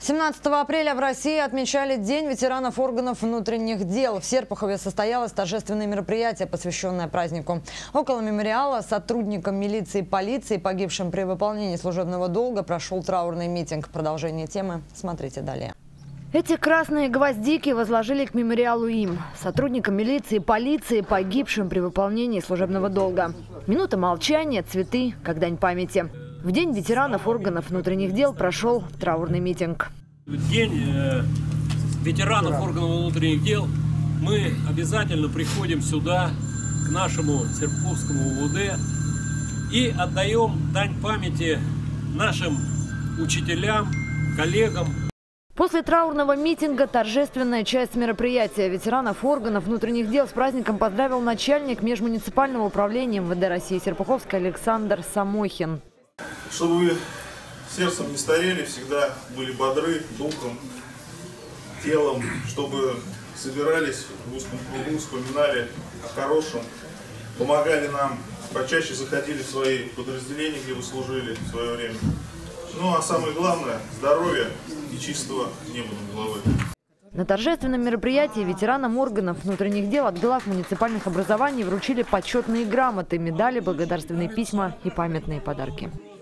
17 апреля в России отмечали День ветеранов органов внутренних дел. В Серпухове состоялось торжественное мероприятие, посвященное празднику. Около мемориала сотрудникам милиции и полиции, погибшим при выполнении служебного долга, прошел траурный митинг. Продолжение темы смотрите далее. Эти красные гвоздики возложили к мемориалу им, сотрудникам милиции и полиции, погибшим при выполнении служебного долга. Минута молчания, цветы, как дань памяти. В День ветеранов органов внутренних дел прошел траурный митинг. В День ветеранов органов внутренних дел мы обязательно приходим сюда, к нашему Серпуховскому УВД, и отдаем дань памяти нашим учителям, коллегам. После траурного митинга торжественная часть мероприятия. Ветеранов органов внутренних дел с праздником поздравил начальник межмуниципального управления МВД России Серпуховской Александр Самохин. Чтобы вы сердцем не старели, всегда были бодры духом, телом, чтобы собирались в узком кругу, вспоминали о хорошем, помогали нам, почаще заходили в свои подразделения, где вы служили в свое время. Ну а самое главное – здоровье и чистого неба над головой. На торжественном мероприятии ветеранам органов внутренних дел от глав муниципальных образований вручили почетные грамоты, медали, благодарственные письма и памятные подарки.